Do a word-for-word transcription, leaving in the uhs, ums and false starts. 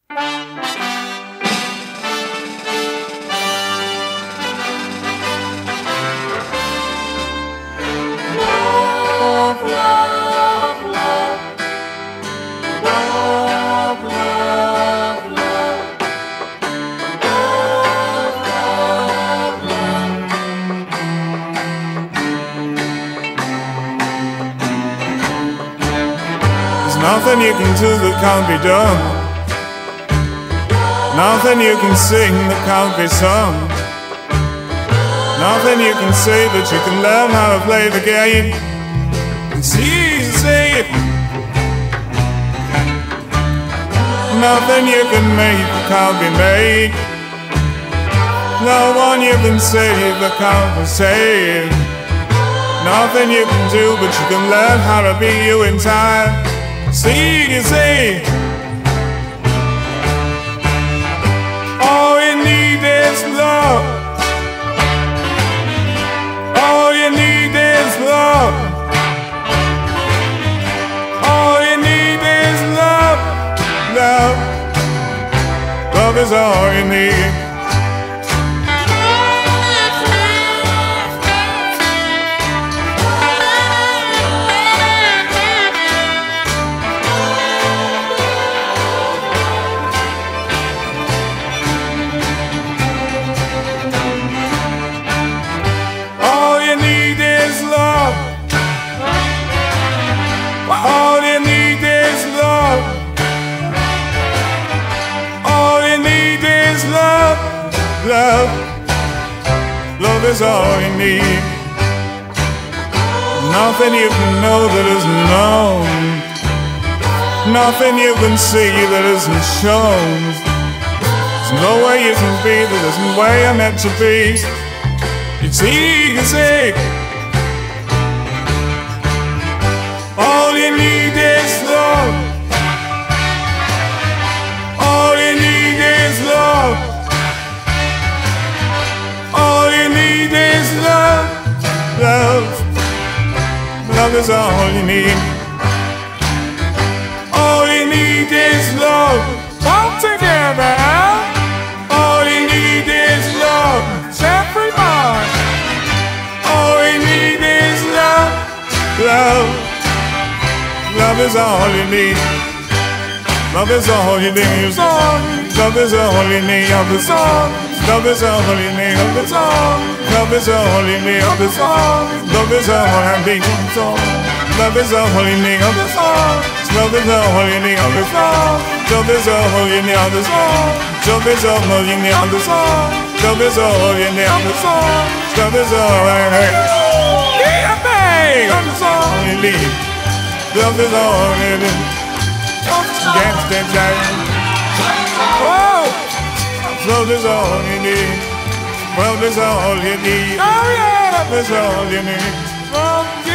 Nothing you can do that can't be done. Nothing you can sing that can't be sung. Nothing you can say that you can learn how to play the game. It's easy. Nothing you can make that can't be made. No one you can save that can't be saved. Nothing you can do, but you can learn how to be you in time. See, you see, all you need is love. All you need is love. All you need is love. Love, love is all you need. All you need is love. All you need is love. Love, love is all you need. Nothing you can know that isn't known. Nothing you can see that isn't shown. There's no way you can be that isn't where you're meant to be. It's easy. All you need is love. All you need is love. All you need is love. Love, love is all you need. All you need is love. All together. All you need is love. Everybody. All you need is love. Love. Love is all you need. Love is all you need. Love is all you need. Love is all. Love is all you need. Love is all. Love is all you need. Love is all. Love is all I need. Love is all you need. Love is all. Love is all you need. Love is all. Love is all you need. Love is all. Love is all you need. Love is all. Love is all you need. Love is all. Love is all I need. Yeah, babe. Love is all you need. Love is all you need. Gangsta jack. Whoa. Love is all you need. Love is all you need. Oh yeah, love is all you need. Love